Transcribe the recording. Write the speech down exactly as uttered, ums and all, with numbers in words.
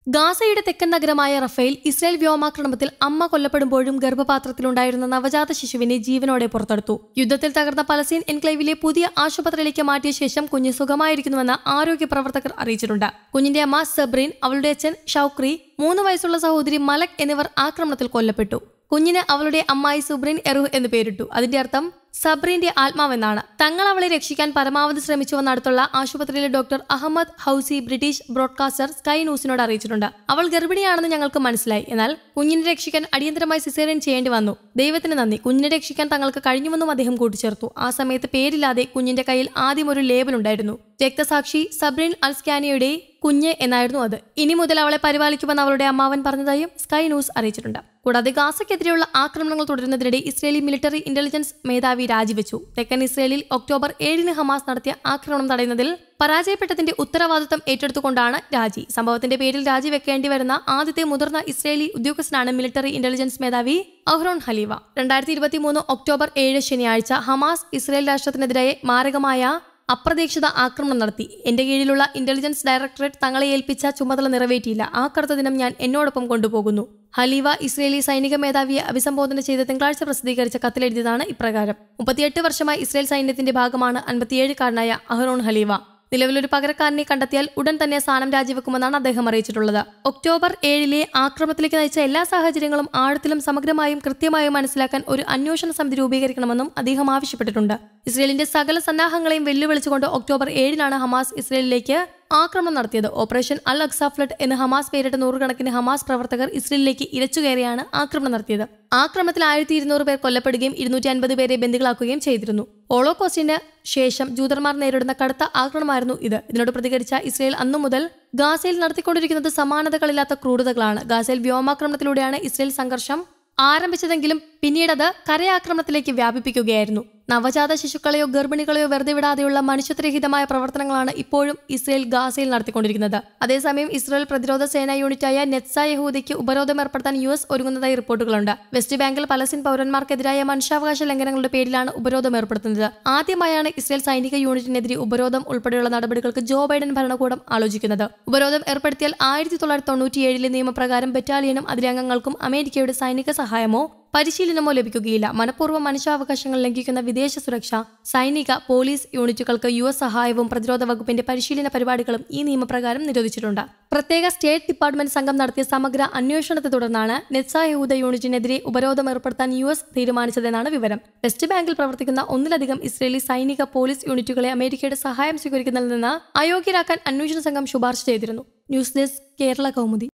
ഗാസയുടെ തെക്കൻ നഗരമായ Rafale Israel വ്യോമാക്രമണത്തിൽ അമ്മ കൊല്ലപ്പെടുമ്പോഴും ഗർഭപാത്രത്തിലുണ്ടായിരുന്ന നവജാത ശിശുവിനെ ജീവനോടെ പുറത്തെടുത്തു. യുദ്ധത്തിൽ തകർന്ന പലസ്തീൻ എൻക്ലേവിലെ പുതിയ ആശുപത്രിയിലേക്ക് മാറ്റിയ ശേഷം കുഞ്ഞ് സുഖമായിരിക്കുന്നുവെന്ന് ആരോഗ്യ പ്രവർത്തകർ അറിയിച്ചിട്ടുണ്ട്. കുഞ്ഞിന്റെ അമ്മ സബ്രീൻ, അവളുടെ അച്ഛൻ ഷൌക്രി, മൂന്ന് വയസ്സുള്ള സഹോദരി മലക് എന്നിവർ ആക്രമണത്തിൽ കൊല്ലപ്പെട്ടു. കുഞ്ഞിന് അവളുടെ അമ്മായി സുബ്രീൻ എറുഹ് എന്ന് പേരിട്ടു. അതിന്റെ അർത്ഥം സബ്രീന്റെ ആത്മാവെന്നാണ്. തങ്ങൾ അവളെ രക്ഷിക്കാൻ പരമാവധി ശ്രമിച്ചുവെന്ന് അടുത്തുള്ള ആശുപത്രിയിലെ ഡോക്ടർ അഹമ്മദ് ഹൌസി ബ്രിട്ടീഷ് ബ്രോഡ്കാസ്റ്റർ സ്കൈ ന്യൂസിനോട് അറിയിച്ചിട്ടുണ്ട്. അവൾ ഗർഭിണിയാണെന്ന് ഞങ്ങൾക്ക് മനസ്സിലായി, എന്നാൽ കുഞ്ഞിനെ രക്ഷിക്കാൻ അടിയന്തരമായി സിസേറിയൻ ചെയ്യേണ്ടി വന്നു. ദൈവത്തിന് നന്ദി, കുഞ്ഞിനെ രക്ഷിക്കാൻ തങ്ങൾക്ക് കഴിഞ്ഞുവെന്നും അദ്ദേഹം കൂട്ടിച്ചേർത്തു. ആ സമയത്ത് പേരില്ലാതെ കുഞ്ഞിന്റെ കയ്യിൽ ആദ്യം ഒരു ലേബൽ ഉണ്ടായിരുന്നു. രക്തസാക്ഷി സബ്രീൻ അൽസ്കാനിയുടെ കുഞ്ഞ് എന്നായിരുന്നു അത്. ഇനി മുതൽ അവളെ പരിപാലിക്കുമെന്ന് അവളുടെ അമ്മാവൻ പറഞ്ഞതായും സ്കൈ ന്യൂസ് അറിയിച്ചിട്ടുണ്ട്. കൂടാതെ ഗാസയ്ക്കെതിരെയുള്ള ആക്രമണങ്ങൾ തുടരുന്നതിനിടെ ഇസ്രേലി മിലിറ്ററി ഇന്റലിജൻസ് മേധാവി രാജിവെച്ചു. തെക്കൻ ഇസ്രയേലിൽ ഒക്ടോബർ ഏഴിന് ഹമാസ് നടത്തിയ ആക്രമണം തടയുന്നതിൽ പരാജയപ്പെട്ടതിന്റെ ഉത്തരവാദിത്തം ഏറ്റെടുത്തുകൊണ്ടാണ് രാജി. സംഭവത്തിന്റെ പേരിൽ രാജിവെക്കേണ്ടി വരുന്ന ആദ്യത്തെ മുതിർന്ന ഇസ്രേലി ഉദ്യോഗസ്ഥനാണ് മിലിറ്ററി ഇന്റലിജൻസ് മേധാവി അഹ്റോൺ ഹലീവ. രണ്ടായിരത്തി ഇരുപത്തി മൂന്ന് ഒക്ടോബർ ഏഴ് ശനിയാഴ്ച ഹമാസ് ഇസ്രയേൽ രാഷ്ട്രത്തിനെതിരെ മാരകമായ അപ്രതീക്ഷിത ആക്രമണം നടത്തി. എന്റെ കീഴിലുള്ള ഇന്റലിജൻസ് ഡയറക്ടറേറ്റ് തങ്ങളെ ഏൽപ്പിച്ച ചുമതല നിറവേറ്റിയില്ല. ആ കറുത്ത ദിനം ഞാൻ എന്നോടൊപ്പം കൊണ്ടുപോകുന്നു. ഹലീവ ഇസ്രയേലി സൈനിക മേധാവിയെ അഭിസംബോധന ചെയ്ത് തിങ്കളാഴ്ച പ്രസിദ്ധീകരിച്ച കത്തിലെഴുതിയതാണ് ഇപ്രകാരം. മുപ്പത്തിയെട്ട് വർഷമായി ഇസ്രയേൽ സൈന്യത്തിന്റെ ഭാഗമാണ് അൻപത്തിയേഴുകാരനായ അഹ്റോൺ ഹലീവ. നിലവിലൊരു പകരക്കാരനെ കണ്ടെത്തിയാൽ ഉടൻ തന്നെ സ്ഥാനം രാജിവെക്കുമെന്നാണ് അദ്ദേഹം അറിയിച്ചിട്ടുള്ളത്. ഒക്ടോബർ ഏഴിലെ ആക്രമണത്തിലേക്ക് നയിച്ച എല്ലാ സാഹചര്യങ്ങളും ആഴത്തിലും സമഗ്രമായും കൃത്യമായും മനസ്സിലാക്കാൻ ഒരു അന്വേഷണ സമിതി രൂപീകരിക്കണമെന്നും അദ്ദേഹം ആവശ്യപ്പെട്ടിട്ടുണ്ട്. ഇസ്രയേലിന്റെ സകല സന്നാഹങ്ങളെയും വെല്ലുവിളിച്ചുകൊണ്ട് ഒക്ടോബർ ഏഴിനാണ് ഹമാസ് ഇസ്രയേലിലേക്ക് ആക്രമണം നടത്തിയത്. ഓപ്പറേഷൻ അൽ അക്സ ഫ്ലഡ് എന്ന് ഹമാസ് പേരിട്ട നൂറുകണക്കിന് ഹമാസ് പ്രവർത്തകർ ഇസ്രയേലിലേക്ക് ഇരച്ചുകയറിയാണ് ആക്രമണം നടത്തിയത്. ആക്രമണത്തിൽ ആയിരത്തി ഇരുന്നൂറ് പേർ കൊല്ലപ്പെടുകയും ഇരുന്നൂറ്റി അൻപത് പേരെ ബന്ദികളാക്കുകയും ചെയ്തിരുന്നു. ഹോളോകോസ്റ്റിന് ശേഷം ജൂതന്മാർ നേരിടുന്ന കടുത്ത ആക്രമണമായിരുന്നു ഇത്. ഇതിനോട് പ്രതികരിച്ച ഇസ്രയേൽ അന്നു മുതൽ ഗാസയിൽ നടത്തിക്കൊണ്ടിരിക്കുന്നത് സമാനതകളില്ലാത്ത ക്രൂരതകളാണ്. ഗാസയിൽ വ്യോമാക്രമണത്തിലൂടെയാണ് ഇസ്രയേൽ സംഘർഷം ആരംഭിച്ചതെങ്കിലും പിന്നീടത് കരയാക്രമണത്തിലേക്ക് വ്യാപിപ്പിക്കുകയായിരുന്നു. നവജാത ശിശുക്കളെയോ ഗർഭിണികളെയോ വെറുതെ വിടാതെയുള്ള മനുഷ്യത്വരഹിതമായ പ്രവർത്തനങ്ങളാണ് ഇപ്പോഴും ഇസ്രയേൽ ഗാസയിൽ നടത്തിക്കൊണ്ടിരിക്കുന്നത്. അതേസമയം ഇസ്രയേൽ പ്രതിരോധ സേനാ യൂണിറ്റായ നെറ്റ്സ യഹൂദയ്ക്ക് ഉപരോധം ഏർപ്പെടുത്താൻ യു എസ് ഒരുങ്ങുന്നതായി റിപ്പോർട്ടുകളുണ്ട്. വെസ്റ്റ് ബാങ്കിൽ പലസ്തീൻ പൗരന്മാർക്കെതിരായ മനുഷ്യാവകാശ ലംഘനങ്ങളുടെ പേരിലാണ് ഉപരോധം ഏർപ്പെടുത്തുന്നത്. ആദ്യമായാണ് ഇസ്രയേൽ സൈനിക യൂണിറ്റിനെതിരെ ഉപരോധം ഉൾപ്പെടെയുള്ള നടപടികൾക്ക് ജോ ബൈഡൻ ഭരണകൂടം ആലോചിക്കുന്നത്. ഉപരോധം ഏർപ്പെടുത്തിയാൽ ആയിരത്തി തൊള്ളായിരത്തി തൊണ്ണൂറ്റിയേഴിലെ നിയമപ്രകാരം ബറ്റാലിയനും അതിലെ അംഗങ്ങൾക്കും അമേരിക്കയുടെ സൈനിക സഹായമോ പരിശീലനമോ ലഭിക്കുകയില്ല. മനഃപൂർവ്വം മനുഷ്യാവകാശങ്ങൾ ലംഘിക്കുന്ന വിദേശ സുരക്ഷ, സൈനിക, പോലീസ് യൂണിറ്റുകൾക്ക് യു എസ് സഹായവും പ്രതിരോധ വകുപ്പിന്റെ പരിശീലന പരിപാടികളും ഈ നിയമപ്രകാരം നിരോധിച്ചിട്ടുണ്ട്. പ്രത്യേക സ്റ്റേറ്റ് ഡിപ്പാർട്ട്മെന്റ് സംഘം നടത്തിയ സമഗ്ര അന്വേഷണത്തെ തുടർന്നാണ് നെറ്റ്സ യഹൂദ യൂണിറ്റിനെതിരെ ഉപരോധം ഏർപ്പെടുത്താൻ യു എസ് തീരുമാനിച്ചതെന്നാണ് വിവരം. വെസ്റ്റ് ബാങ്കിൽ പ്രവർത്തിക്കുന്ന ഒന്നിലധികം ഇസ്രയേലി സൈനിക, പോലീസ് യൂണിറ്റുകളെ അമേരിക്കയുടെ സഹായം സ്വീകരിക്കുന്നതിൽ നിന്ന് അയോഗ്യരാക്കാൻ അന്വേഷണ സംഘം ശുപാർശ ചെയ്തിരുന്നു. News desk, Kerala Kaumudi.